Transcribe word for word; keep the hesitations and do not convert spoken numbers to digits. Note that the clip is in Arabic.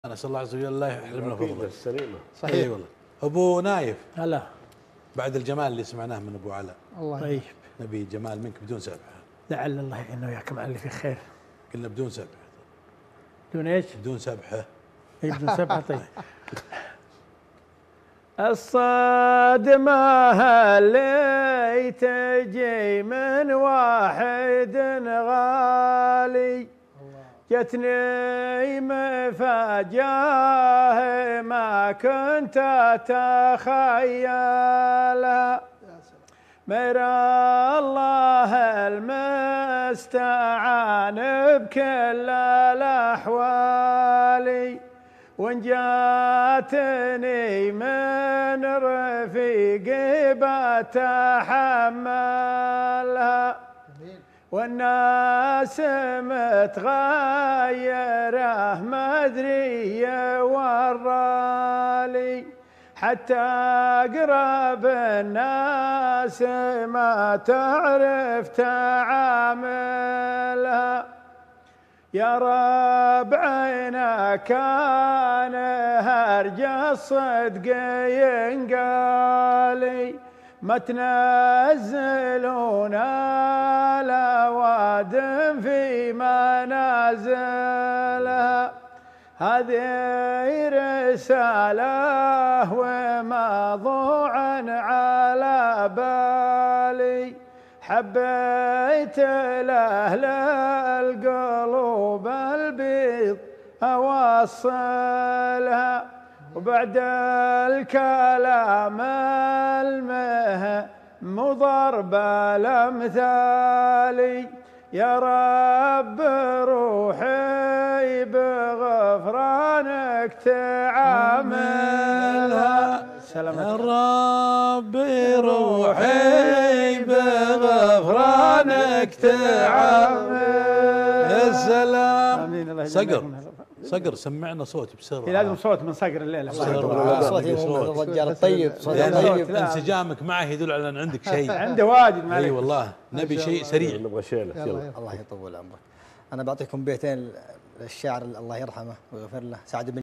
نسأل الله عز وجل لا يحرمنا فضله. السليمة صحيح. اي والله. ابو نايف، هلا. بعد الجمال اللي سمعناه من ابو علاء، الله طيب، نبي جمال منك بدون سبحه. لعل الله يعيننا وياكم على اللي في خير. قلنا بدون سبحه. بدون ايش؟ بدون سبحه. اي بدون سبحه. طيب. الصدمة اللي تجي من واحد غالي جتني مفاجاه ما كنت اتخيلها، مرى الله المستعان بكل الاحوال، وان جاتني من رفيقي بتحملها، والناس متغيره مدري ورالي، حتى اقرب الناس ما تعرف تعاملها، يا رب عينك كان هرج الصدق ينقالي، ما تنزلون الأوادم في منازلها، هذه رسالة وموضوع على بالي، حبيت لأهل القلوب البيض أوصلها، وبعد الكلام المهم ضرب الأمثال، يا رب روحي بغفرانك تعاملها، يا رب روحي بغفرانك تعاملها. يا سلام. صقر صقر سمعنا صوت بسرعه. لازم صوت من صقر الليله. صوتي من الرجال الطيب، صوتي طيب. انسجامك معه يدل على ان عندك شيء. عنده واجد معلش. اي والله نبي شيء سريع. نبغى شيله. الله يطول عمرك. انا بعطيكم بيتين للشاعر الله يرحمه ويغفر له، سعد بن